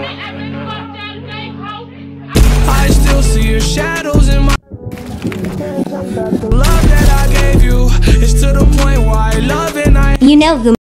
I still see your shadows in my love that I gave you. It's to the point why I love and I You know who